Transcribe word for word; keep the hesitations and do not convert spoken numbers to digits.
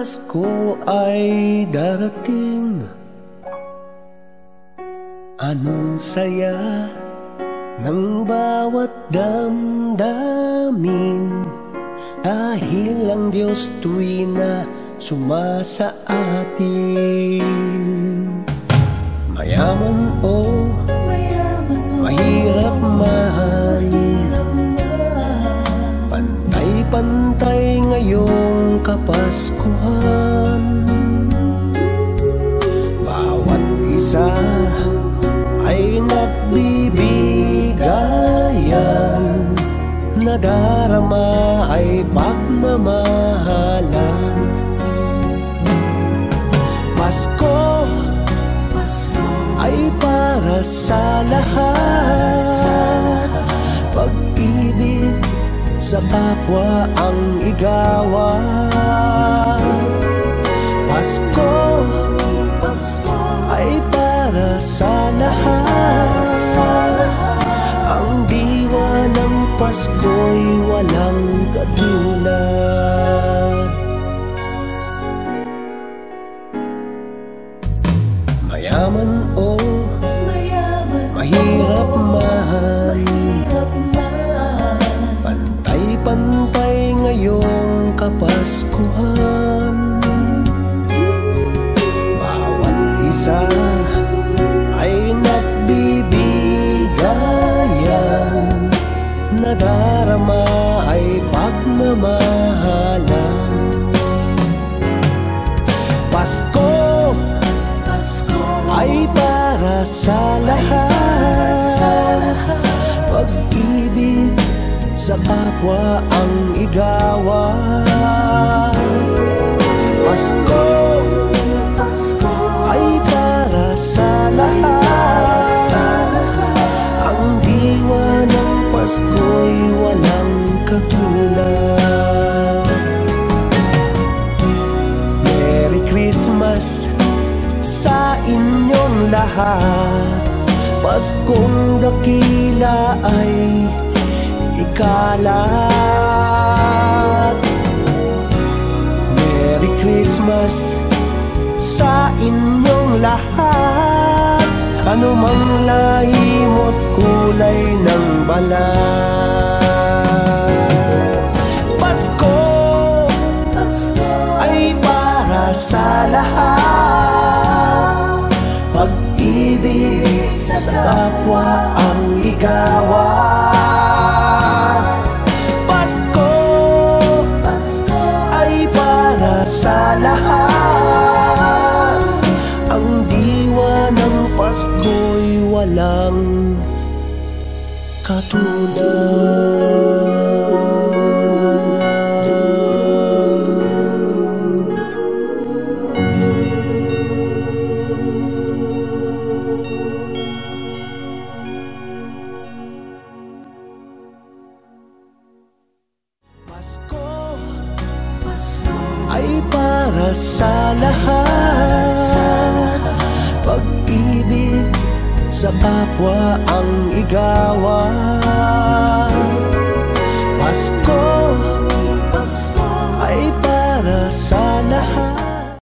Pasko ay darating, anong saya ng bawat damdamin, dahil ang Diyos tuwi na sumasa atin. Mayaman o mahirap man, pantay-pantay ngayong Kapaskuhan. Bawat isa ay nagbibigayan, nadarama ay pagmamahalan. Pasko, Pasko ay para sa lahat, pag-ibig sa kapwa ang igawan. Pasko, Pasko ay para sa lahat, ang diwa ng Pasko'y walang katulad. Mayaman o mahirap man, pantay-pantay ngayong Kapaskuhan. Bawat isa ay nagbibigayan, nadarama ay pagmamahalan. Pasko, Pasko ay para sa lahat, pag-ibig sa kapwa ang igawan. Pasko, Pasko ay para sa lahat, ang diwa ng Pasko'y walang katulad. Merry Christmas sa inyong lahat, Paskong dakila ay ikalat. Merry Christmas sa inyong lahat, anumang lahi mo't kulay ng balat. Pasko, Pasko ay para sa lahat, pag-ibig sa kapwa ang ligawan. Pasko, Pasko ay para sa lahat, ang diwa ng Pasko'y walang katulad. Ay para sa lahat, pag-ibig sa kapwa ang igawan. Pasko,